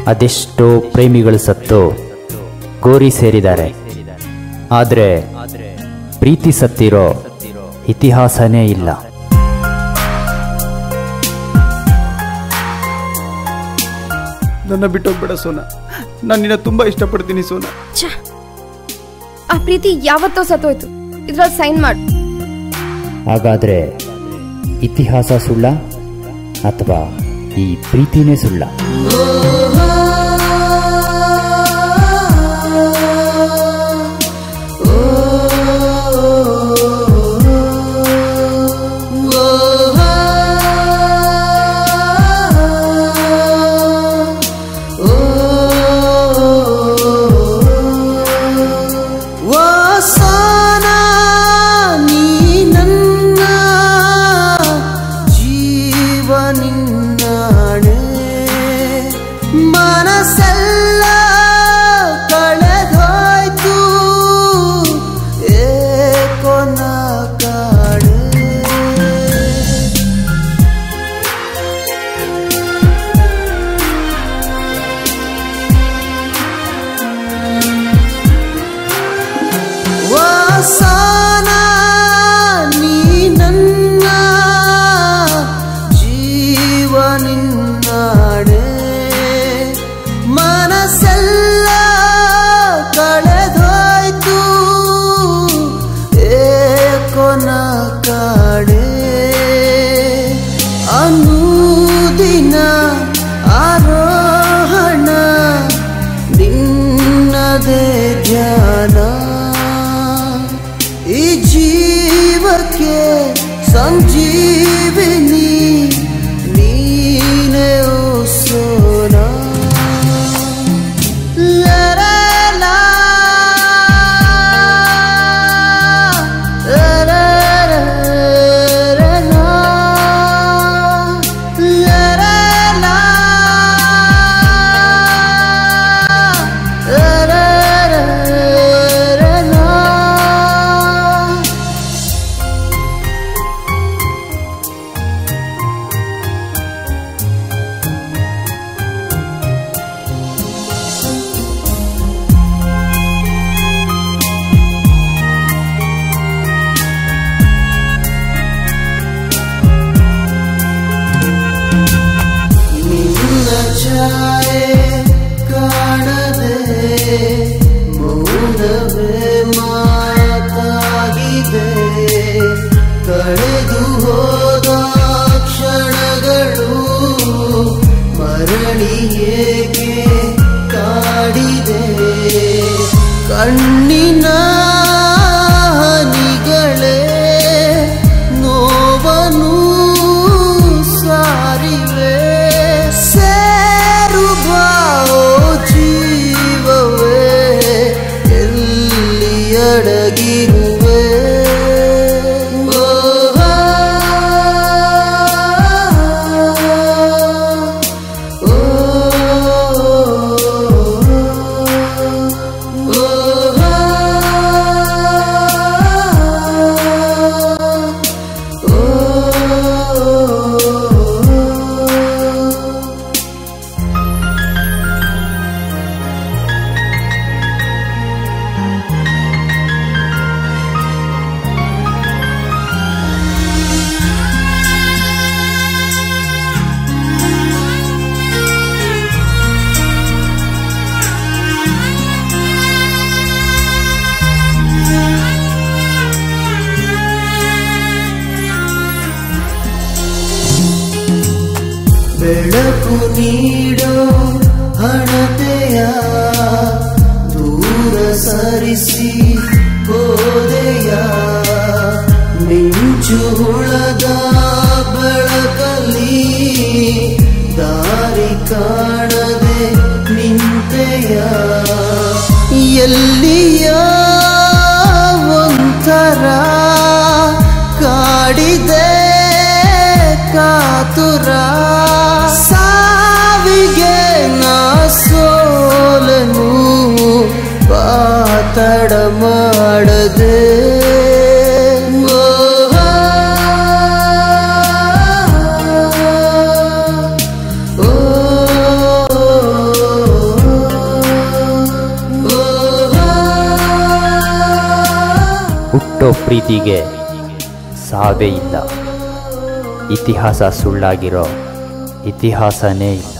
ಅದೆಷ್ಟೋ ಪ್ರೇಮಿಗಳು ಸತ್ತು ಗೋರಿ ಸೇರಿದ್ದಾರೆ. ಆದರೆ ಪ್ರೀತಿ ಸತ್ತಿರೋ ಇತಿಹಾಸನೇ ಇಲ್ಲ. ನನ್ನ ಬಿಟ್ಟೋಗ್ಬೇಡ ಸೋನಾ, ನಾನು ನಿನ್ನ ತುಂಬಾ ಇಷ್ಟಪಡ್ತೀನಿ ಸೋನಾ. ಆ ಪ್ರೀತಿ ಯಾವತ್ತೋ ಸತ್ತೋಯ್ತು, ಇದ್ರಲ್ಲಿ ಸೈನ್ ಮಾಡು. ಹಾಗಾದ್ರೆ ಇತಿಹಾಸ ಸುಳ್ಳ ಅಥವಾ ಈ ಪ್ರೀತಿನೇ ಸುಳ್ಳ? ಸಂಜೀವಿನಿ ನೀನೇ ಸೋನಾ. ಕಾಣದೆ ಮೌನವೇ ಮಾತಾಗಿದೆ, ಕಳೆದು ಹೋದ ಕ್ಷಣಗಳು ಮರಳಿ ಏಕೆ ಕಾಡಿದೆ, ಕಣ್ಣಿನ ಹನಿಗಳೇ ನೋವನು ಸಾರಿವೆ, ಜೀವವೇ ಎಲ್ಲಿ ಅಡಗಿರುವೆ. ಬೆಳಕು ನೀಡೋ ಹಣತೆಯ ದೂರ ಸರಿಸಿ ಹೋದೆಯ, ಮಿಂಚು ಹುಳದ ಬೆಳಕಲ್ಲಿ ದಾರಿ ಕಾಣದೆ ನಿಂತೆಯ, ಎಲ್ಲಿಯ ಒಂಥರ ಕಾಡಿದೆ ಕಾತುರ, ಸಾವಿನ ಹುಟ್ಟೋ ಪ್ರೀತಿಗೆ ಸಾವೇ ಇಲ್ಲ. ಇತಿಹಾಸ ಸುಳ್ಳಾಗಿರೋ ಇತಿಹಾಸನೇ ಇಲ್ಲ.